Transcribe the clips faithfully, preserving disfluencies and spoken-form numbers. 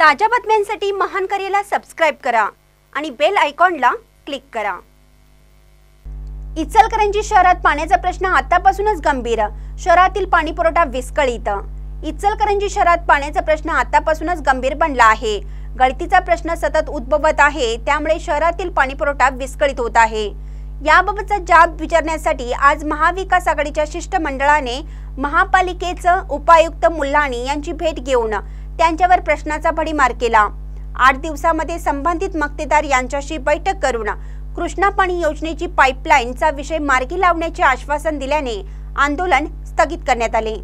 ताज्या बातम्यांसाठी महान करेला सबस्क्राइब करा आणि बेल आयकॉनला क्लिक करा। इचलकरंजी शहरात पाण्याचा प्रश्न आतापासूनच गंभीर, शहरातील पाणीपुरवठा विस्कळीत। इचलकरंजी शहरात पाण्याचा प्रश्न आतापासूनच गंभीर बनला आहे। गळतीचा प्रश्न सतत उद्भवत आहे, त्यामुळे शहरातील पाणीपुरवठा विस्कळीत होत आहे। याबाबतचा जाब विचारण्यासाठी आज महाविकास आघाडीच्या शिष्टमंडळाने महापालिकेचं उपायुक्त मुल्हानी यांची भेट घेऊन त्यांच्यावर प्रश्नाचा भडीमार केला। आठ दिवसांमध्ये संबंधित मक्तेदार यांच्याशी बैठक करून कृष्णा पाणी योजनेची पाईपलाईनचा विषय मार्गी लावण्याचे आश्वासन दिल्याने आंदोलन स्थगित करण्यात आले।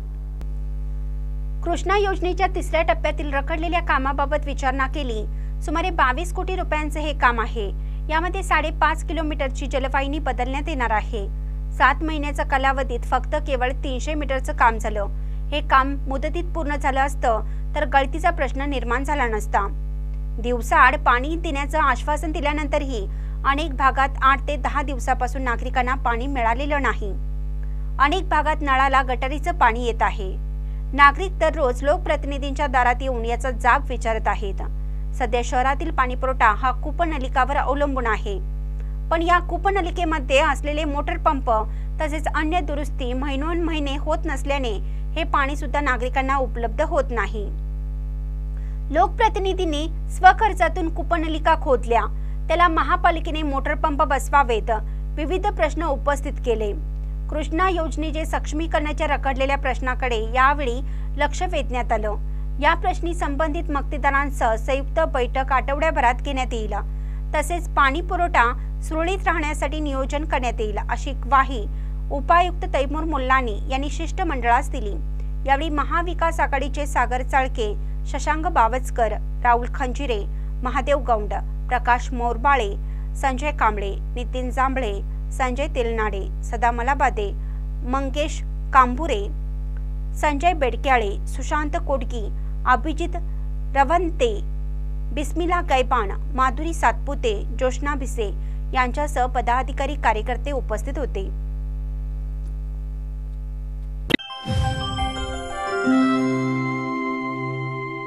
कृष्णा योजनेच्या तिसऱ्या टप्प्यातील रखडलेल्या कामाबाबत विचारणा केली। सुमारे बावीस कोटी रुपयांचे हे काम आहे। यामध्ये साडेपाच किलोमीटरची जलवाहिनी बदलण्यात येणार आहे। सात महिन्याच्या कालावधीत फक्त केवळ तीनशे मीटरचं काम झालं। हे काम मुदतीत पूर्ण झालं असतं तर गळतीचा प्रश्न निर्माण झाला नसता। दिवसाआड पाणी देण्याचं आश्वासन दिल्यानंतरही अनेक भागात आठ ते दहा दिवसापासून नागरिकांना पाणी मिळालेलं नाही। अनेक भागात नळाला गटारीचं पाणी येत आहे। नागरिक दररोज लोकप्रतिनिधींच्या दारात येऊन याचा जाब विचारत आहेत। सध्या शहरातील पाणीपुरवठा हा कूपनलिकावर अवलंबून आहे, पण या कूपनलिकेमध्ये असलेले मोटर पंप तसेच अन्य दुरुस्ती महिनोन महिने होत नसल्याने हे पाणी सुद्धा नागरिकांना उपलब्ध होत नाही। लोकप्रतिनिधींनी स्वखर्चातून कूपनलिका खोदल्या, त्याला महापालिकेने मोटर पंप बसवावेत, विविध प्रश्न उपस्थित केले। कृष्णा योजनेचे सक्षमीकरणाच्या रखडलेल्या प्रश्नाकडे यावेळी लक्ष वेधण्यात आलं। या प्रश्नी संबंधित मक्तेदारांसह संयुक्त बैठक आठवड्याभरात घेण्यात येईल, तसेच पाणी पुरवठा सुरळीत राहण्यासाठी नियोजन करण्यात येईल, अशी ग्वाही उपायुक्त तैमूर मुल्हानी यांनी शिष्टमंडळास दिली। यावेळी महाविकास आघाडीचे सागर चाळके, शशांक बावचकर, राहुल खंजिरे, महादेव गौंड, प्रकाश मोरबाळे, संजय कांबळे, नितीन जांभळे, संजय तेलनाडे, सदा मलाबादे, मंगेश कांबुरे, संजय बेडक्याळे, सुशांत कोडगी, अभिजित रवंते, बिस्मिला गैबान, माधुरी सातपुते, जोशना भिसे यांच्यासह पदाधिकारी कार्यकर्ते उपस्थित होते।